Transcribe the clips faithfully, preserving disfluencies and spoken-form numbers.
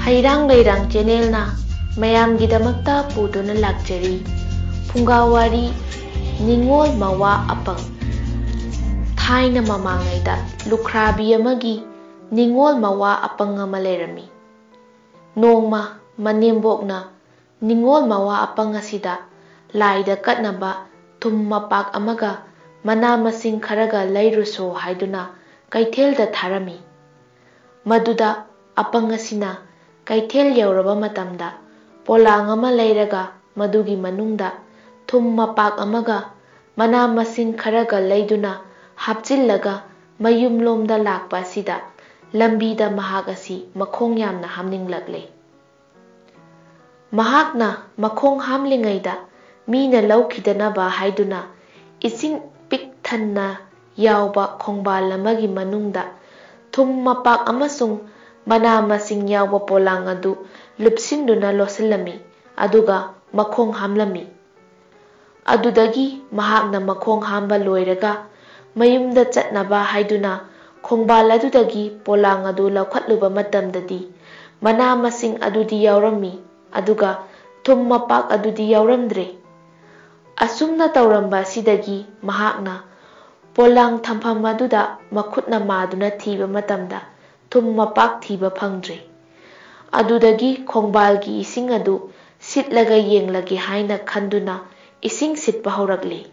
Hairang Leirang channel na mayamgidamakta puduna lakjari Phungawari Ningol Mawa Apang Thaina mamangaida lukhrabi amagi Ningol Mawa Apang ama leirami Nongma manembokna Ningol Mawa Apang asida laida katnaba thum mapak amaga mana masing kharaga leiruso haiduna kaithelda tharami maduda apang asina kaithel yauraba matamda polang ama leiraga madugi manungda thum mapak amaga mana masing kharaga leiduna hapchillaga mayumlomda lakpa asida lambida mahak asi makhong yamna hamninglaklei mahakna makhong hamlingaida mina laukidanaba haiduna ising pik thanna yauba khongbal amagi manungda thum mapak amasung mana masing yauba polang adu lupsinduna losilami aduga makhong hamlami adudagi mahakna makhong hamba loiraga mayumda chatnaba haiduna khongbal adudagi polang adu laukhatluba matamdadi mana masing adudi yaurami aduga thum mapak adudi yauramdre asumna tauramba sidagi mahakna polang thampham aduda makhutna maduna thiba matamda thum mapak thiba phangdre adudagi khongbalgi ising adu sitlaga yenglage haina khanduna ising sitpa haurakle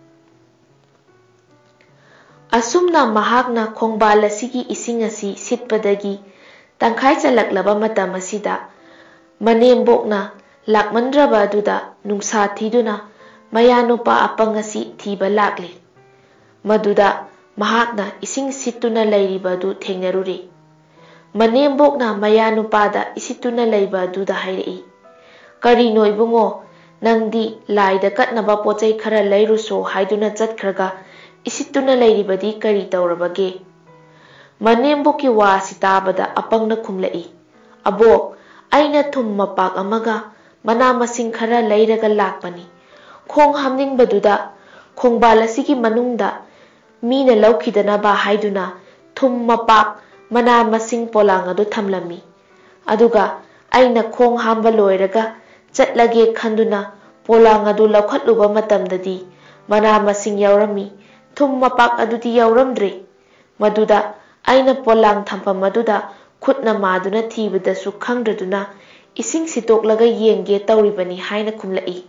asumna mahakna khongbal asigi ising asi sitpadagi tangkhai chalaklaba matam asida manembokna lakmandraba aduda nungsa thiduna mayanupa apang asi thiba lakle maduda mahakna ising sittuna leiriba adu thengnaruri manembokna mayanupada isittuna leiba aduda hairei karino ibungo nangdi laida katnaba pochai khara leiruso haiduna chatkhraga isittuna leiribadi kari taurabage manemboki wa sitabada apangna khumlai abo aina thum mapak amaga mana masing khara leiraga lakpani khong hamningbaduda khongbal asigi manungda mina laukidanaba haiduna thum mapak mana masing polang adu thamlami aduga aina khong hamba loiraga chatlage khanduna polang adu laukhatluba matamdadi mana masing yaurami thum mapak adudi yauramdre maduda aina polang thampam aduda khutna maduna thibadasu khangdraduna ising sitoklaga yenge tauribani haina khumlai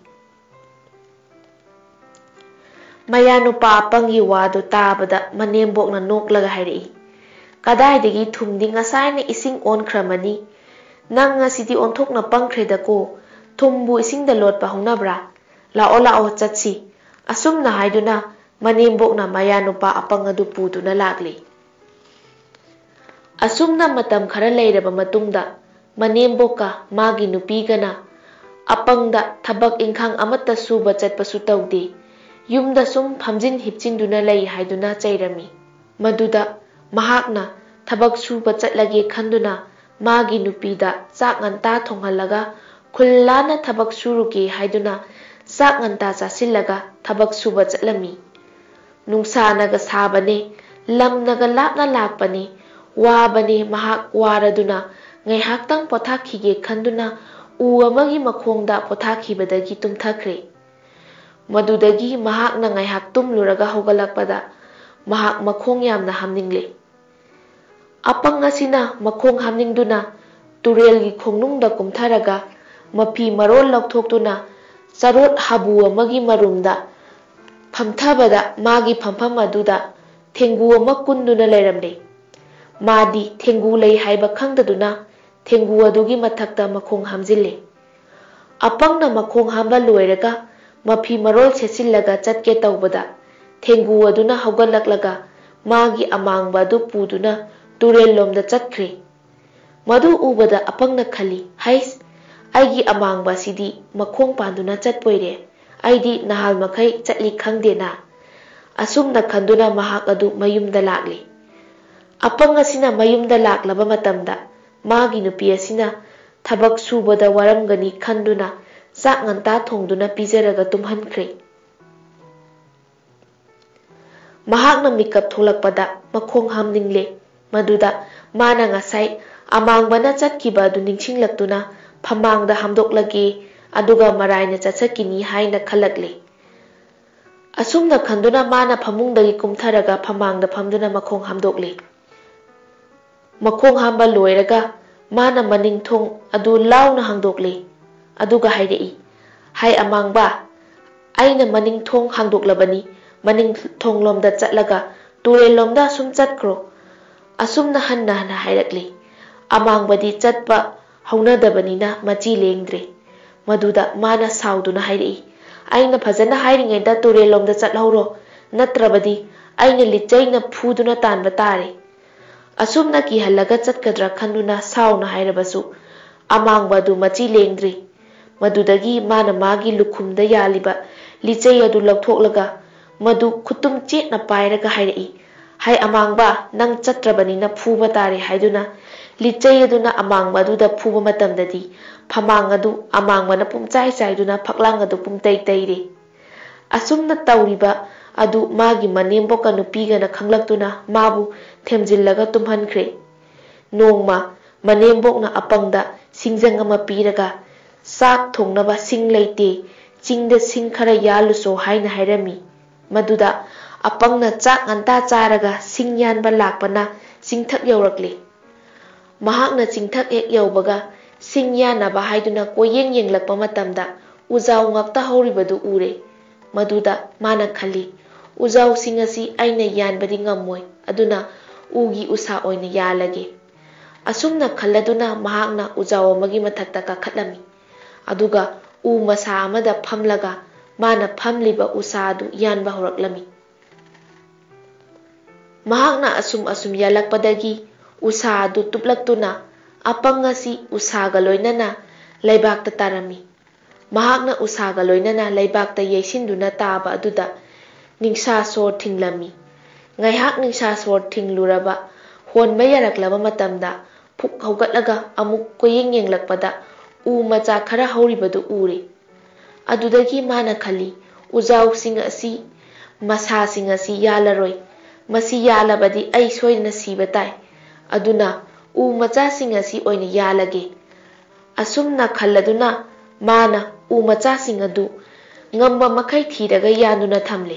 mayanupa apangi wadu tabada manembokna noklaga hairei kadaidagi thumdi ngasaina ising onkhramani nang ngasidi onthokna pangkhredako thumbu isingda lotpa hongnabra lao lao chatsi asumna haiduna manembokna mayanupa apang adu puduna lakle asumna matam khara leiraba matungda manembokka magi nupigana apangda thabak ingkhang amatta suba chatpasu taude yumda sum phamjin hipchinduna lei haiduna chairami maduda mahakna thabak suba chatlage khanduna magi nupida chak nganta thonghalaga khullana thabak suruge haiduna chak nganta chasillaga thabak suba chatlami nungsanaga sabane lamnaga lapna lakpani wabane mahak waraduna ngaihaktang pothakhige khanduna u amagi makhongda pothakhibadagi tumthakre madudagi mahakna ngaihak tumluraga hogalakpada mahak makhong yamna hamningle apang asina makhong hamningduna turelgi khongnungda kumtharaga mapi marol laukthokduna charot habu amagi marumda phamthabada magi phampham aduda thengu ama kunduna leiramle madi thengu lei haiba khangdaduna thengu adugi mathakta makhong hamjille apangna makhong hamba loiraga mapi marol sesillaga chatke taubada thengu aduna hogalaklaga magi amangba adu puduna turel lomda chatkre madu ubada apangna khali hais aigi amangba sidi makhong panduna chatpoire aidi nahal makhai chatli khangdena asumna khanduna mahak adu mayumda lakle apang asina mayumda laklaba matamda magi nupi asina thabak subada waramgani khanduna chak nganta thongduna pijaraga tumhankre mahakna mikap tholakpada makhong hamningle Maduda mana ngasai amangbana chatkiba adu ningsinglakuna phamangda hamdoklage aduga maraina chatsakini haina khalakle. Asumna khanduna mana phamungdagi kumtharaga phamangda phamduna makhong hamdokle. Makhong hamba loiraga mana maning thong adu launa hangdokle. Aduga hairei hai amangba aina maning thong hangdoklabani maning thong lomda chatlaga ture lomda sum chatkro. Asumna hanna hana hairakle. Amangbadi chatpa haunadabanina machi lengdre. Maduda mana sauduna hairei aina phajana hairingaida ture lomda chatlhauro natrabadi aina lichaina phuduna tanba tare. Asumna ki halaga chatkadra khanduna sauna hairabasu amangbadu machi lengdre. Madudagi mana magi lukhumda yaliba lichai adu lauthoklaga madu khutum chetna pairaga hairei hai amangba nang chatrabanina phuba tare haiduna lichai aduna amangba aduda phuba matamdadi phamang adu amangbana pumchai chaiduna phaklang adu pumtai taire. Asumna tauriba adu magi manemboka nupigana khanglaktuna mabu themjillaga tumhankhre. Nongma manembokna apangda singjang ama piraga sak thongnaba sing leite chingda sing khara yaluso haina hairami. Maduda apangna chak nganta charaga sing yanba lakpana singthak yaurakle. Mahakna chingthak ek yaubaga sing yanaba haiduna koyeng yenglakpa matamda ujau ngakta hauribadu ure. Maduda mana khali ujau sing asi aina yanbadi ngammoi aduna ugi usa oina yalage. Asumna khalladuna mahakna ujau amagi mathakta kakhatlami. Aduga u masa amada phamlaga mana phamliba usa adu yanba horaklami. Mahakna asum asum yalakpadagi usa adu tuplaktuna apang asi usaga loinana laibakta tarami. Mahakna usaga loinana laibakta yaisinduna taba aduda ningsha sor thinglami. Ngaihak ningsha sor thingluraba honba yaraklaba matamda phuk haugatlaga amuk koyeng yenglakpada u macha khara hauribadu ure. Adudagi mana khali ujau sing asi masa sing asi yalaroi masi yalabadi ai soidna siba tai aduna u macha sing asi oina yalage. Asumna khalladuna mana u macha sing adu ngamba makai thiraga yanuna thamle.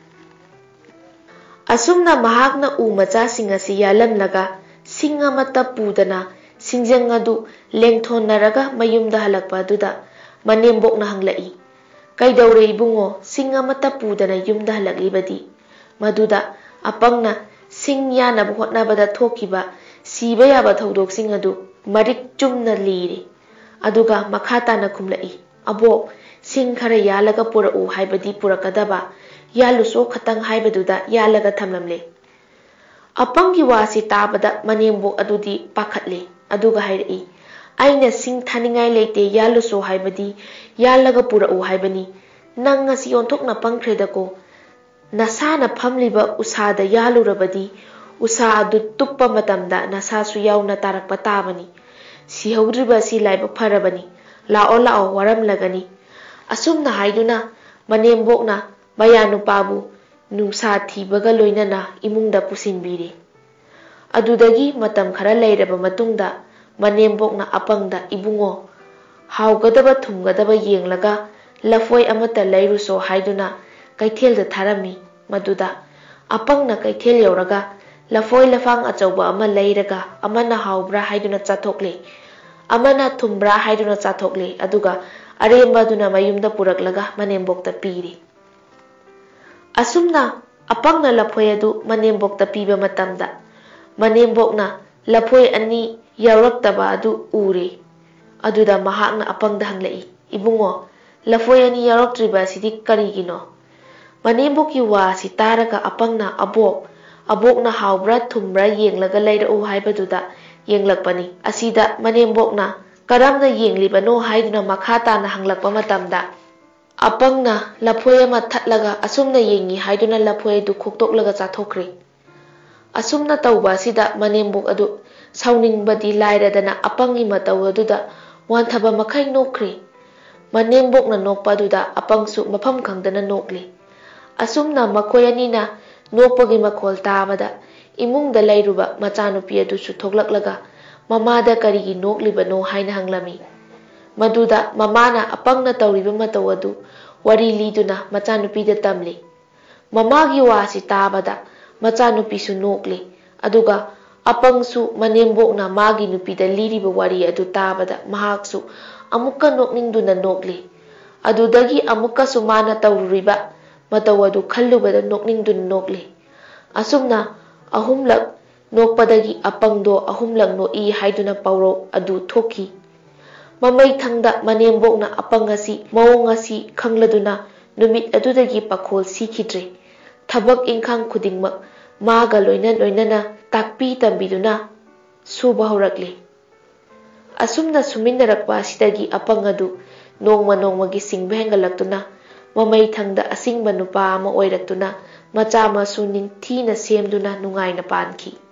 Asumna mahakna u macha sing asi yalamlaga sing amata pudana singjang adu lengthonnaraga mayumda halakpa aduda manembokna hanglai. Kaidaure ibungo sing amata pudana yumda halaklibadi. Maduda apangna sing yanaba hotnabada thokiba siba yaba thodok sing adu marik chumna lire. Aduga makhatana khumlai. Abo sing khara yalaga purau haibadi purakadaba yaluso khatang haibaduda yalaga thamlamle. Apangi wasi tabada manembok adudi pakhatle. Aduga hairei aina sing thaningai leite yaluso haibadi yalaga purau haibani nang ngasi onthokna pangkhredako nasana phamliba usada yalurabadi usa adu tuppa matamda nasasu yauna tarakpa tabani si haudriba si laiba pharabani lao lao waramlagani. Asumna haiduna manembokna mayanupabu nungsa thibaga loinana imungda pusinbire. Adudagi matam khara leiraba matungda manembokna apangda ibungo haugadaba thumgadaba yenglaga lafoi amata leiruso haiduna kaithelda tharami. Maduda apangna kaithel yauraga lafoi lafang achauba ama leiraga amana haubra haiduna chathokle amana thumbra haiduna chathokle aduga arembaduna mayumda puraklaga manembokta pire. Asumna apangna lafoi adu manembokta piba matamda manembokna lafoi ani yauраktaba adu ure. Aduda mahakna apangda hanglai ibungo lafoi ani yaurакtriba sidi karigino. Manembokki wasi taraga apangna abok abokna haubra thumbra yenglaga leirau haibaduda yenglakpani. Asida manembokna karamna yenglibano haiduna makhatana hanglakpa matamda apangna lafoi ama thatlaga asumna yengi haiduna lafoi adu khoktoklaga chathokre. Asumna tauba sida manembok adu sauningbadi lairadana apangi matau aduda wanthaba makai nokre. Manembokna nokpa aduda apangsu mafam khangdana nokle. Asumna makhoi anina nokpagi makhol tabada imungda layruba machanupi adusu thoklaklaga mamada karigi noklibano haina hanglami. Maduda mamana apangna tawriba matau adu wari liduna machanupida tamli. Mamagi wasi tabada machanupisu nokli aduga apangsu manembokna magi nupida liriba wari adu tabada mahaksu amukka nokningduna nokli. Adudagi amukka sumana tawriba matau adu khallubada nokningduna nokli. Asumna ahumlak nokpadagi apangdo ahumlak no i haiduna pauro adu thoki. Mamai thangda manembokna apang asi mawong asi khangladuna numit adudagi pakhol sikhidre. Thabak ingkhang khudingmak maga loina loinana takpi tambiduna suba horakli. Asumna suminarakpa asidagi apang adu nongma nongmagi singba hengalaktuna mamai thangda asingba nupa ama oiraktuna macha masu ningthina semduna nungaina panki.